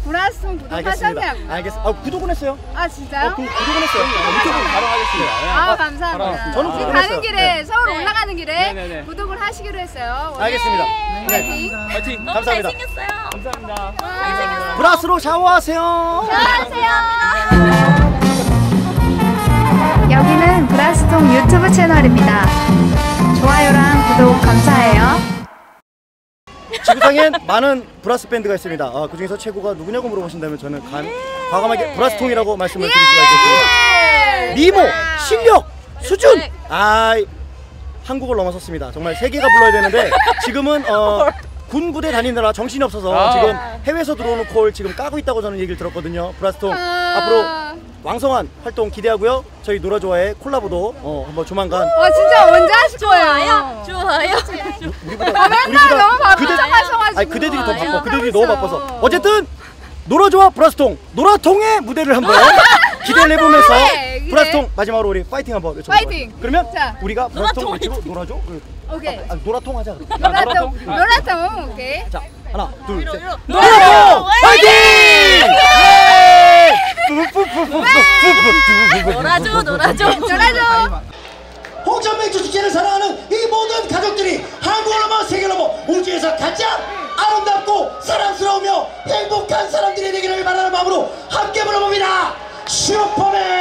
브라스톤 구독하셨냐고요? 알겠습니다. 구독은 했어요. 아 진짜요? 구독은 했어요. 유튜브 바로 하겠습니다. 아 감사합니다. 저는 지금 구독했어요. 가는 길에 네. 서울 올라가는 길에 네네네. 구독을 하시기로 했어요. 알겠습니다. 파이팅. 파이팅. 너무 감사합니다. 잘생겼어요. 감사합니다. 잘생겼어요. 브라스로 샤워하세요. 안녕하세요. 여기는 브라스톤 유튜브 채널입니다. 좋아요랑 구독 감사해요. 지구상엔 많은 브라스 밴드가 있습니다. 그 중에서 최고가 누구냐고 물어보신다면 저는 과감하게 브라스통이라고 말씀을 드릴 수가 있겠습니다. 미모, 실력, 수준! 한국을 넘어섰습니다. 정말 세계가 불러야 되는데 지금은 군 부대 다니느라 정신이 없어서 지금 해외에서 들어오는 콜 지금 까고 있다고 저는 얘기를 들었거든요. 브라스통 앞으로 왕성한 활동 기대하고요. 저희 노라조와의 콜라보도 한번 조만간. 진짜 언제 하실 거예요? 좋아요. 맨날 너무 바쁘셔가지고. 아니 그대들이 더 바빠. 그대들이 너무 바빠서. 어쨌든 노라조와 브라스통, 노라통의 무대를 한번 기대를 해보면서 그래. 브라스통 마지막으로 우리 파이팅 한번 외쳐볼까요? 파이팅. 그러면 자. 우리가 브라스통 외치고 노라조. 오케이. 노라통 하자. 노라통 오케이. 자 하나 둘 셋. 노라조 파이팅! 놀아줘. 홍천맥주 축제를 사랑하는 이 모든 가족들이 한국을 넘어 세계를 넘어 우주에서 가장 아름답고 사랑스러우며 행복한 사람들이 되기를 바라는 마음으로 함께 불러봅니다. 슈퍼맨